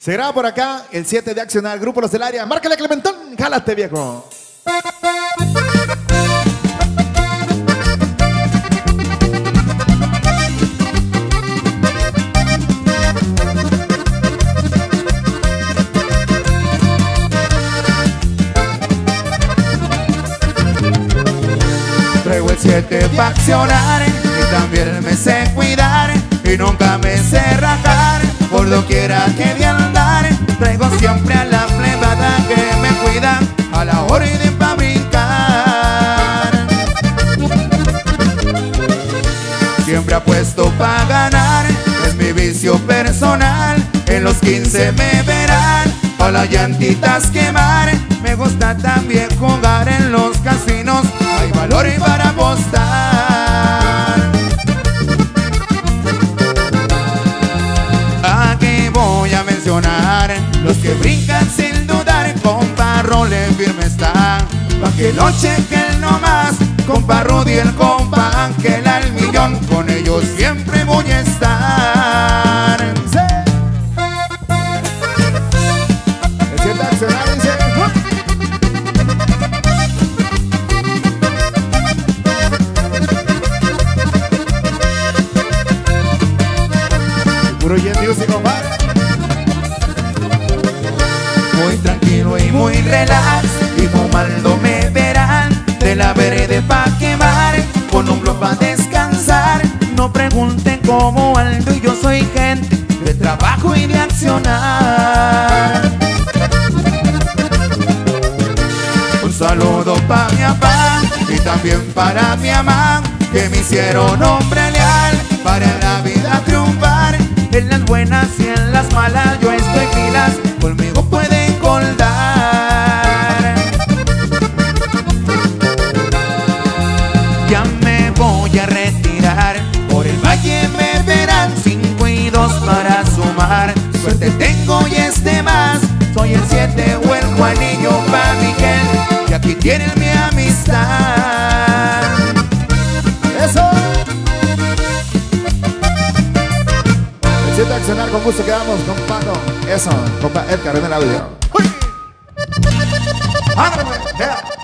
Se graba por acá el 7 de Accionar, Grupo Los del Área. Márcale, Clementón, jálate, viejo. Traigo el 7 pa' accionar y también me sé cuidar y nunca me sé rajar por doquiera que de andar. Traigo siempre a la plebada que me cuida a la hora de fabricar. Siempre apuesto pa' ganar, es mi vicio personal. En los 15 me verán pa' las llantitas quemar. Me gusta también jugar en los casinos, hay valor para apostar. Aquí voy a mencionar los que brincan sin dudar, compa Role firme está, pa' que lo chequen nomás, compa Rudy el compa Ángel al millón, con ellos siempre voy a estar. El 7 de Accionar dice... Puro Jet Music, compadre. Muy tranquilo y muy relax, y fumando me verán, de la vereda pa' quemar, con un blog pa' descansar. No pregunten cómo ando, yo soy gente de trabajo y de accionar. Un saludo pa' mi papá y también para mi mamá, que me hicieron hombre leal para la vida triunfar. En las buenas y en las malas yo estoy pilas, conmigo pueden coldar. Ya me voy a retirar, por el valle me verán, 5 y 2 para sumar. Suerte tengo y es de más, soy el 7 o el Juanillo pa' Miguel, y aquí tienen mi amistad. ¡Eso! El 7 de Accionar, con gusto quedamos, compa. Eso, compa Edgar en el audio. ¡Ándale, pues!